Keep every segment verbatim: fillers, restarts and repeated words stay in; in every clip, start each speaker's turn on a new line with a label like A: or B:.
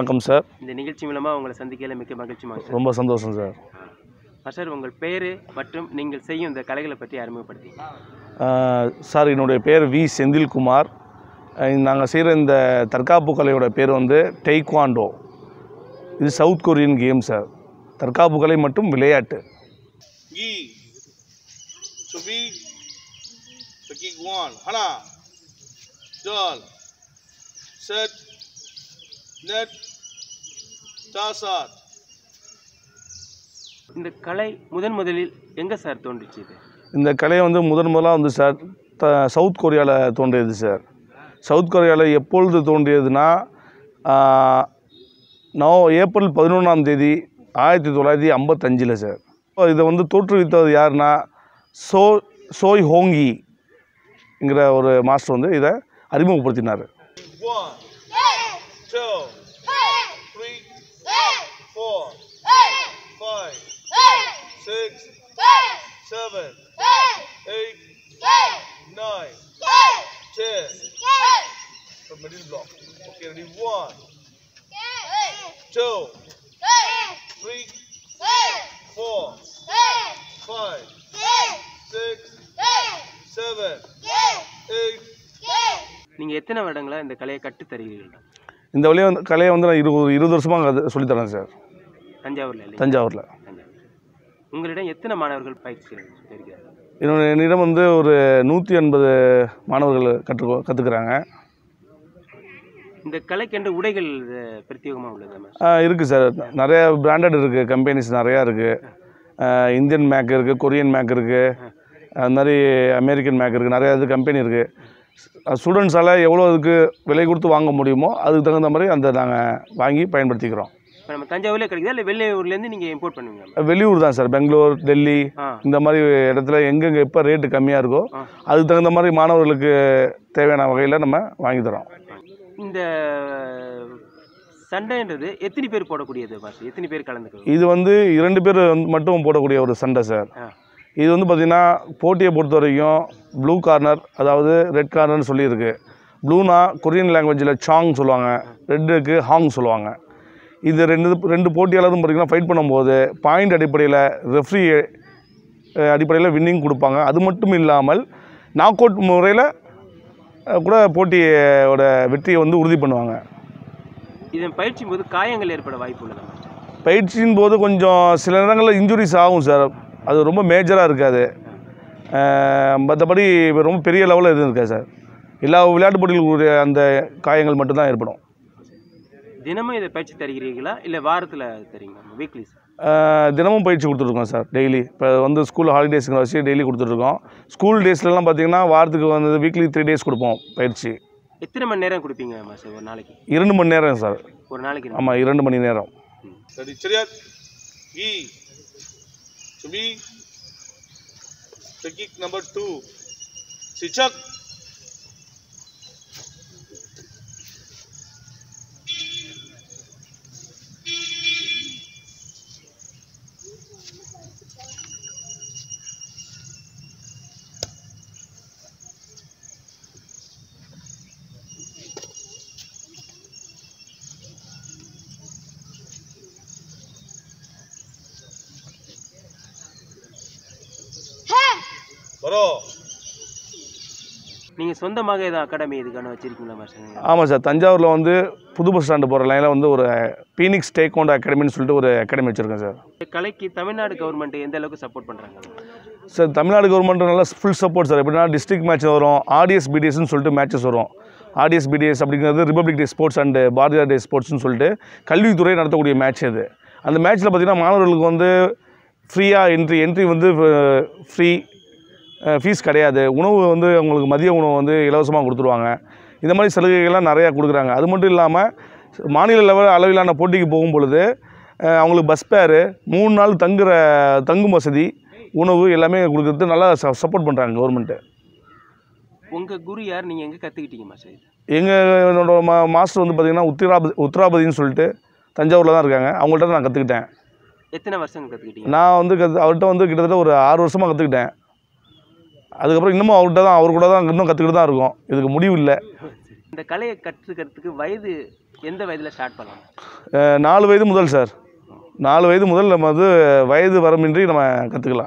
A: வணக்கம் சார்.
B: இந்த நிகழ்ச்சி மூலமாக உங்களை சந்திக்கல மிக்க மகிழ்ச்சி மாஸ்டர்.
A: ரொம்ப சந்தோஷம் சார்.
B: மாஸ்டர், உங்கள் பேர் மற்றும் நீங்கள் செய்யும் இந்த கலைகளை பற்றி அறிமுகப்படுத்தி.
A: சார், என்னுடைய பேர் வி செந்தில்குமார். நாங்கள் செய்கிற இந்த தற்காப்பு கலையோட பேர் வந்து டெய்க்வாண்டோ. இது சவுத் கொரியன் கேம் சார். தற்காப்பு கலை மற்றும் விளையாட்டு.
B: இந்த கலை முதன் முதலில் எங்கே சார் தோன்றிச்சு? இது
A: இந்த கலை வந்து முதன் முதலாக வந்து சார் த சவுத் கொரியாவில் தோன்றியது சார். சவுத் கொரியாவில் எப்பொழுது தோன்றியதுன்னா நோ ஏப்ரல் பதினொன்றாம் தேதி ஆயிரத்தி தொள்ளாயிரத்தி ஐம்பத்தஞ்சில் சார். இதை வந்து தோற்றுவித்தது யாருன்னா சோ சோய் ஹோங்கிங்கிற ஒரு மாஸ்டர் வந்து இதை அறிமுகப்படுத்தினார். Middle block. Okay, ready? One, two, three, four, five, six, seven, eight.
B: நீங்கள் எத்தனை வருடங்களா இந்த கலையை கற்று தருகிறீர்கள்?
A: இந்த வழியை வந்து கலையை வந்து நான் இருபது இருபது வருஷமாக சொல்லித்தரேன் சார்.
B: தஞ்சாவூரில்?
A: தஞ்சாவூரில்.
B: உங்களிடம் எத்தனை மாணவர்கள் பயிற்சி இருக்கிறார்கள்?
A: என்னோட என்னிடம் வந்து ஒரு நூற்றி எண்பது மாணவர்கள் கற்று கற்றுக்குறாங்க.
B: இந்த கலைக்கென்று உடைகள் பிரத்யேகமாக உள்ளது?
A: இருக்குது சார். நிறைய பிராண்டட் இருக்குது, கம்பெனிஸ் நிறையா இருக்குது. இந்தியன் மேக் இருக்குது, கொரியன் மேக் இருக்குது, அது மாதிரி அமெரிக்கன் மேக் இருக்குது, நிறையா இது கம்பெனி இருக்குது. ஸ்டூடெண்ட்ஸால் எவ்வளோ இதுக்கு விலை கொடுத்து வாங்க முடியுமோ அதுக்கு தகுந்த மாதிரி அந்த நாங்கள் வாங்கி பயன்படுத்திக்கிறோம்.
B: இப்போ நம்ம தஞ்சாவூர்லேயே கிடைக்குதா இல்லை வெளியூர்லேருந்து நீங்கள் இம்போர்ட் பண்ணுவீங்க?
A: வெளியூர் தான் சார். பெங்களூர், டெல்லி இந்த மாதிரி இடத்துல எங்கெங்கே எப்போ ரேட்டு கம்மியாக இருக்கோ அதுக்கு தகுந்த மாதிரி மாணவர்களுக்கு தேவையான வகையில் நம்ம வாங்கி தரோம்.
B: இந்த சண்டைன்றது எத்தனை பேர் போடக்கூடியது மாஸ்டர்? எத்தனை பேர் கலந்துக்க?
A: இது வந்து இரண்டு பேர் மட்டும் போடக்கூடிய ஒரு சண்டை சார். இது வந்து பார்த்திங்கன்னா போட்டியை பொறுத்த வரைக்கும் ப்ளூ கார்னர், அதாவது ரெட் கார்னர்னு சொல்லியிருக்கு. ப்ளூனா கொரியன் லாங்குவேஜில் சாங் சொல்லுவாங்க, ரெட்டுக்கு ஹாங் சொல்லுவாங்க. இது ரெண்டு ரெண்டு போட்டியாளரும் பார்த்திங்கன்னா ஃபைட் பண்ணும்போது பாயிண்ட் அடிப்படையில் ரெஃப்ரி அடிப்படையில் வின்னிங் கொடுப்பாங்க. அது மட்டும் இல்லாமல் நாக் அவுட் முறையில் கூட போட்டியோட வெற்றியை வந்து உறுதி பண்ணுவாங்க.
B: இதன் பயிற்சியின் போது காயங்கள் ஏற்பட வாய்ப்பு உள்ளது?
A: பயிற்சியின் போது கொஞ்சம் சில நேரங்களில் இன்ஜுரிஸ் ஆகும் சார். அது ரொம்ப மேஜராக இருக்காது. மற்றபடி ரொம்ப பெரிய லெவலில் எதுவும் இருக்காது சார். எல்லா விளையாட்டு போட்டிகளுக்குரிய அந்த காயங்கள் மட்டும்தான் ஏற்படும்.
B: தினமும் இதை பயிற்சி தருகிறீங்களா இல்லை வாரத்தில் தரீங்களா? Weekly sir?
A: தினமும் பயிற்சி கொடுத்துருக்கோம் சார். டெய்லி இப்போ வந்து ஸ்கூல் ஹாலிடேஸுங்க வச்சு டெய்லி கொடுத்துட்ருக்கோம். ஸ்கூல் டேஸ்லலாம் பார்த்திங்கன்னா வாரத்துக்கு வந்து வீக்லி த்ரீ டேஸ் கொடுப்போம் பயிற்சி. எத்தனை
B: மணி நேரம் கொடுப்பீங்க சார் ஒரு நாளைக்கு?
A: இரண்டு மணி நேரம் சார்.
B: ஒரு நாளைக்கு?
A: ஆமாம், இரண்டு மணி நேரம். நம்பர் டூ சிச்சக்.
B: நீங்கள் சொந்தமாக ஏதோ அகாடமி இதுக்கான வச்சுருக்கீங்களா மாஸ்டர்?
A: ஆமாம் சார். தஞ்சாவூரில் வந்து புது பஸ் ஸ்டாண்டு போகிற லைனில் வந்து ஒரு பீனிக்ஸ் டேக்வாண்டோ அகாடமின்னு சொல்லிட்டு ஒரு அகாடமி வச்சுருக்கேன் சார்.
B: கலைக்கு தமிழ்நாடு கவர்மெண்ட் எந்த அளவுக்கு சப்போர்ட் பண்ணுறாங்க
A: சார்? தமிழ்நாடு கவர்மெண்ட் நல்லா ஃபுல் சப்போர்ட் சார். எப்படின்னா டிஸ்ட்ரிக்ட் மேட்ச் வரும், ஆர்டிஎஸ் பிடிஎஸ்ன்னு சொல்லிட்டு மேட்சஸ் வரும். ஆர்டிஎஸ் பிடிஎஸ் அப்படிங்கிறது republic day sports and Bharathiyar day ஸ்போர்ட்ஸ்னு சொல்லிட்டு கல்வித்துறை நடத்தக்கூடிய மேட்ச் அது. அந்த மேட்ச்சில் பார்த்திங்கன்னா மாணவர்களுக்கு வந்து ஃப்ரீயாக என்ட்ரி என்ட்ரி வந்து ஃப்ரீ, ஃபீஸ் கிடையாது. உணவு வந்து அவங்களுக்கு மதிய உணவு வந்து இலவசமாக கொடுத்துருவாங்க. இந்த மாதிரி சலுகைகள்லாம் நிறையா கொடுக்குறாங்க. அது மட்டும் இல்லாமல் மாநில லெவல் அளவிலான போட்டிக்கு போகும் பொழுது அவங்களுக்கு பஸ் பேரு, மூணு நாள் தங்குற தங்கும் வசதி, உணவு எல்லாமே கொடுக்குறது நல்லா சப்போர்ட் பண்ணுறாங்க கவர்மெண்ட்டு.
B: உங்கள் குரு யார்? நீங்கள் எங்கே கற்றுக்கிட்டீங்க மாஸ்டர்?
A: எங்கள் என்னோட மா மாஸ்டர் வந்து பார்த்திங்கன்னா உத்திராபதி உத்திராபதின்னு சொல்லிட்டு தஞ்சாவூரில் தான் இருக்காங்க. அவங்கள்ட்ட நான் கற்றுக்கிட்டேன்.
B: எத்தனை வருஷம் கற்றுக்கிட்டீங்க?
A: நான் வந்து கற்று அவர்கிட்ட வந்து கிட்டத்தட்ட ஒரு ஆறு வருஷமாக கற்றுக்கிட்டேன். அதுக்கப்புறம் இன்னமும் அவர்கிட்ட தான் அவர் கூட தான் இன்னும் கற்றுக்கிட்டு தான் இருக்கோம். இதுக்கு முடிவு இல்லை.
B: இந்த கலையை கற்றுக்கிறதுக்கு வயது எந்த வயதில் ஸ்டார்ட் பண்ணலாம்?
A: நாலு வயது முதல் சார், நாலு வயது முதல் நம்ம வந்து வயது வரமின்றி நம்ம கற்றுக்கலாம்.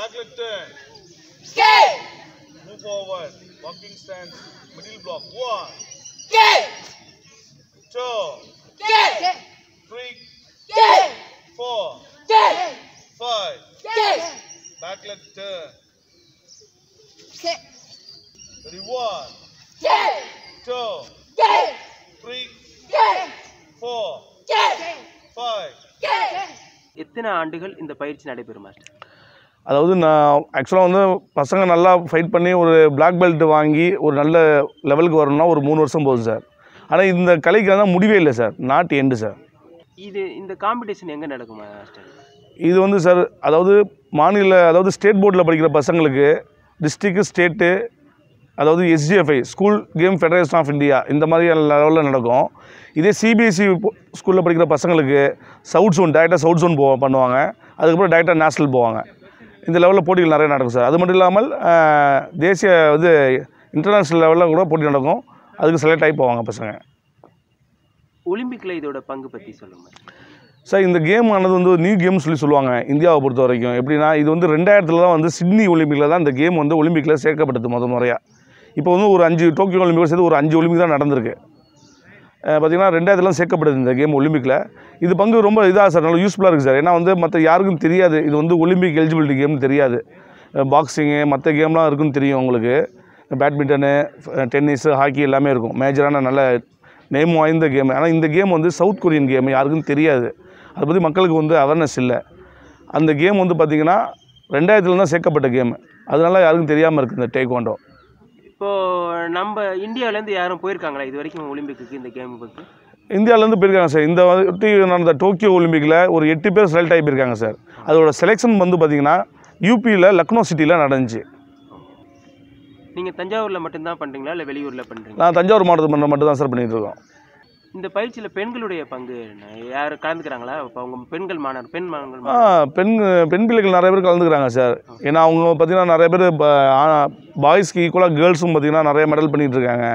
B: எத்தனை ஆண்டுகள் இந்த பயிற்சி நடைபெறும் மாஸ்டர்?
A: அதாவது நான் ஆக்சுவலாக வந்து பசங்க நல்லா ஃபைட் பண்ணி ஒரு பிளாக் பெல்ட் வாங்கி ஒரு நல்ல லெவலுக்கு வரணும்னா ஒரு மூணு வருஷம் போகுது சார். ஆனால் இந்த கலைக்கு தான் முடிவே இல்லை சார், நாட் எண்டு சார்.
B: இது இந்த காம்படிஷன் எங்கே நடக்கும் மாஸ்டர்?
A: இது வந்து சார் அதாவது மாநில அதாவது ஸ்டேட் போர்டில் படிக்கிற பசங்களுக்கு டிஸ்ட்ரிக்ட் ஸ்டேட்டு அதாவது SGFI school game federation of India இந்த மாதிரி லெவலில் நடக்கும். இதே சிபிஎஸ்சி ஸ்கூலில் படிக்கிற பசங்களுக்கு சவுட் ஜோன் டேரெக்டாக சவுட் ஜோன் போ பண்ணுவாங்க. அதுக்கப்புறம் டேரெக்டாக நேஷ்னல் போவாங்க. இந்த லெவலில் போட்டிகள் நிறைய நடக்கும் சார். அது மட்டும் இல்லாமல் தேசிய இது இன்டர்நேஷ்னல் லெவலில் கூட போட்டி நடக்கும். அதுக்கு செலக்ட் ஆகி போவாங்க பசங்க.
B: ஒலிம்பிக்கில் இதோட பங்கு பற்றி சொல்லுங்கள்
A: சார். இந்த கேம் ஆனது வந்து நியூ கேம்னு சொல்லி சொல்லுவாங்க இந்தியாவை பொறுத்த வரைக்கும். எப்படின்னா இது வந்து ரெண்டாயிரத்தில் தான் வந்து சிட்னி ஒலிம்பிக்கில் தான் இந்த கேம் வந்து ஒலிம்பிக்கில் சேர்க்கப்பட்டது முத முறையாக. இப்போ வந்து ஒரு அஞ்சு டோக்கியோ ஒலிம்பிக் சேர்த்து ஒரு அஞ்சு ஒலிம்பிக் தான் நடந்திருக்கு. பார்த்திங்கன்னா ரெண்டாயிரத்துலாம் சேர்க்கப்படுது இந்த கேம் ஒலிம்பிக்கில். இது பங்கு ரொம்ப இதாக சார், நல்லா யூஸ்ஃபுல்லாக இருக்குது சார். ஏன்னா வந்து மற்ற யாருக்கும் தெரியாது இது வந்து ஒலிம்பிக் எலிஜிபிலிட்டி கேம்னு தெரியாது. பாக்ஸிங்கு மற்ற கேம்லாம் இருக்குன்னு தெரியும் உங்களுக்கு. பேட்மிண்டனு, டென்னிஸு, ஹாக்கி எல்லாமே இருக்கும். மேஜரான நல்ல நேம் வாய்ந்த கேம். ஆனால் இந்த கேம் வந்து சவுத் கொரியன் கேம், யாருக்கும் தெரியாது. அதை பற்றி மக்களுக்கு வந்து அவேர்னஸ் இல்லை. அந்த கேம் வந்து பார்த்திங்கன்னா ரெண்டாயிரத்துல தான் சேர்க்கப்பட்ட கேம். அதனால யாருக்கும் தெரியாமல் இருக்குது இந்த டேக்வாண்டோ.
B: இப்போது நம்ம இந்தியாவிலேருந்து யாரும் போயிருக்காங்களா இது வரைக்கும் ஒலிம்பிக்கு இந்த கேம் பற்றி?
A: இந்தியாவிலேருந்து போயிருக்காங்க சார். இந்த வாட்டி நடந்த டோக்கியோ ஒலிம்பிக்கில் ஒரு எட்டு பேர் செலக்ட் ஆகி போயிருக்காங்க சார். அதோட செலெக்ஷன் வந்து பார்த்திங்கன்னா யூபியில் லக்னோ சிட்டியில் நடந்துச்சு.
B: நீங்கள் தஞ்சாவூரில் மட்டும்தான் பண்ணுறீங்களா இல்லை வெளியூரில் பண்ணுறீங்களா?
A: நான் தஞ்சாவூர் மாவட்டத்தில் மட்டும் தான் சார் பண்ணிகிட்டு இருக்கோம்.
B: இந்த பயிற்சியில் பெண்களுடைய பங்கு யார் கலந்துக்கிறாங்களா? இப்போ அவங்க பெண்கள் மாணவர் பெண் மாணவர்கள்
A: ஆ பெண் பெண் பிள்ளைகள் நிறைய பேர் கலந்துக்கிறாங்க சார். ஏன்னா அவங்க பார்த்திங்கன்னா நிறைய பேர் பாய்ஸ்க்கு ஈக்குவலாக கேர்ள்ஸும் பார்த்திங்கன்னா நிறைய மெடல் பண்ணிகிட்டு இருக்காங்க.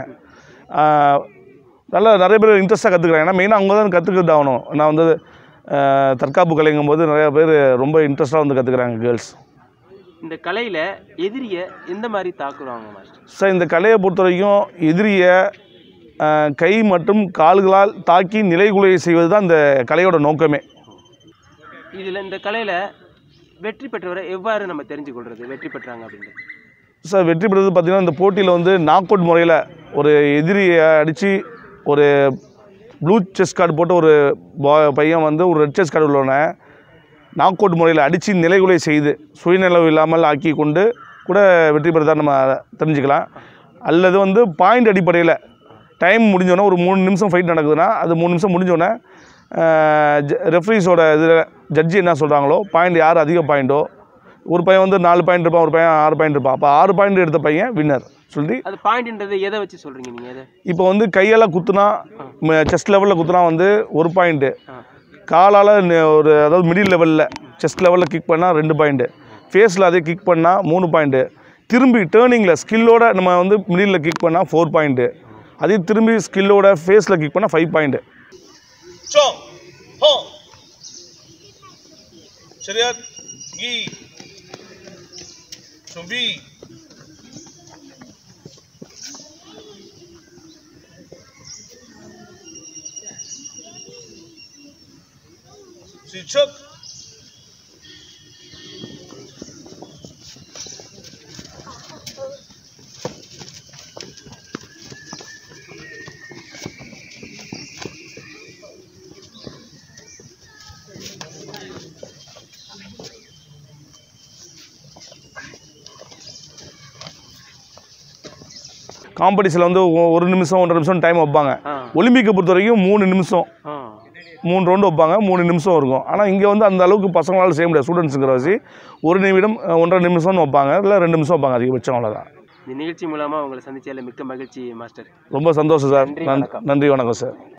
A: நல்லா நிறைய பேர் இன்ட்ரெஸ்ட்டாக கற்றுக்குறாங்க. ஏன்னா மெயினாக அவங்க தான் கற்றுக்கிட்டு ஆகணும். நான் வந்து தற்காப்பு கலைங்கும் போது நிறையா பேர் ரொம்ப இன்ட்ரெஸ்ட்டாக வந்து கற்றுக்குறாங்க கேர்ள்ஸ்.
B: இந்த கலையில் எதிரியை எந்த மாதிரி தாக்குறாங்க மாஸ்டர்?
A: சார் இந்த கலையை பொறுத்த வரைக்கும் எதிரியை கை மற்றும் கால்களால் தாக்கி நிலைகுலைய செய்வது தான் இந்த கலையோட நோக்கமே.
B: இதில் இந்த கலையில் வெற்றி பெற்றவரை எவ்வாறு நம்ம தெரிஞ்சு கொள்வது வெற்றி பெற்றாங்க அப்படின்றது?
A: சார் வெற்றி பெற்றது பார்த்திங்கன்னா இந்த போட்டியில் வந்து நாக் அவுட் முறையில் ஒரு எதிரியை அடித்து ஒரு ப்ளூ செஸ் கார்டு போட்டு ஒரு பா பையன் வந்து ஒரு ரெட் செஸ் கார்டு உள்ளவனை நாக் அவுட் முறையில் அடித்து நிலைகுலை செய்து சுயநிலவு இல்லாமல் ஆக்கி கொண்டு கூட வெற்றி பெறதான் நம்ம தெரிஞ்சுக்கலாம். அல்லது வந்து பாயிண்ட் அடிப்படையில் டைம் முடிஞ்சோடனே ஒரு மூணு நிமிஷம் ஃபைட் நடக்குதுன்னா அது மூணு நிமிஷம் முடிஞ்சோடனே ரெஃப்ரீஸோட இதில் ஜட்ஜி என்ன சொல்கிறாங்களோ பாயிண்ட் யார் அதிக பாயிண்ட்டோ, ஒரு பையன் வந்து நாலு பாயிண்ட் இருப்பான், ஒரு பையன் ஆறு பாயிண்ட் இருப்பான். அப்போ ஆறு பாயிண்ட் எடுத்த பையன் வின்னர் சொல்லி.
B: அது பாயிண்ட்ன்றது எதை வச்சு சொல்கிறீங்க நீங்கள்? எதை
A: இப்போ வந்து கையால் குத்துனா செஸ்ட் லெவலில் குத்துனா வந்து ஒரு பாயிண்ட்டு, காலால் ஒரு அதாவது மிடில் லெவலில் செஸ்ட் லெவலில் கிக் பண்ணால் ரெண்டு பாயிண்ட்டு, ஃபேஸில் அதே கிக் பண்ணால் மூணு பாயிண்ட்டு, திரும்பி டேர்னிங்கில் ஸ்கில்லோட நம்ம வந்து மிடில் கிக் பண்ணால் ஃபோர் பாயிண்ட்டு, அதே திரும்பி ஸ்கில்லோட ஃபேஸில் கிக் பண்ணால் ஃபைவ் பாயிண்ட்டு. சரியா கி சுபி शिक्षक காம்படிஷனில் வந்து ஒரு நிமிஷம் ஒன்றரை நிமிஷம் டைம் வைப்பாங்க. ஒலிம்பிக்கை பொறுத்த வரைக்கும் மூணு நிமிஷம் மூணு ரவுண்டு வைப்பாங்க, மூணு நிமிஷம் இருக்கும். ஆனால் இங்கே வந்து அந்த அளவுக்கு பசங்களால் செய்ய முடியாது. ஸ்டூடெண்ட்ஸுங்கிற வச்சு ஒரு நிமிடம் ஒன்றரை நிமிஷம்னு வைப்பாங்க, இல்லை ரெண்டு நிமிஷம் வைப்பாங்க அதிகபட்சம், அவ்வளோதான்.
B: இந்த நிகழ்ச்சி மூலமாக உங்களை சந்திச்சதில் மிக்க மகிழ்ச்சி மாஸ்டர்.
A: ரொம்ப சந்தோஷம் சார். நன்றி வணக்கம் சார்.